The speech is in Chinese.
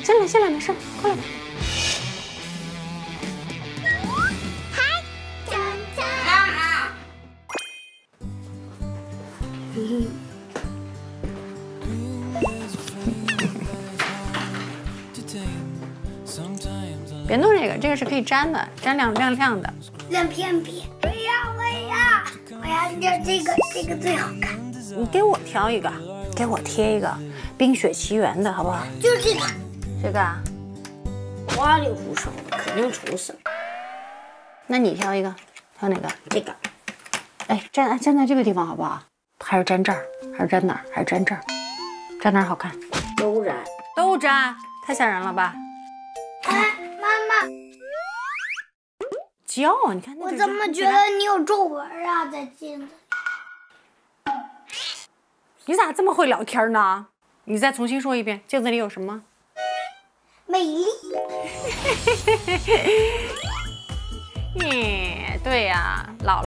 进来，没事，过来吧。别弄这个是可以粘的，粘亮的。 亮片片，我要这个最好看。 你给我挑一个，给我贴一个《冰雪奇缘》的好不好？ 就是这个。 这个啊， 花里胡哨的，肯定出事。 那你挑一个，挑哪个？ 这个。 哎，粘在这个地方好不好？还是粘这儿？还是粘哪儿？还是粘这儿？粘哪儿好看？都粘，太吓人了吧？ 哎，妈妈， 叫你看， 我怎么觉得你有皱纹啊，在镜子里？ 你咋这么会聊天呢？你再重新说一遍，镜子里有什么？ 美丽。 对呀，老了。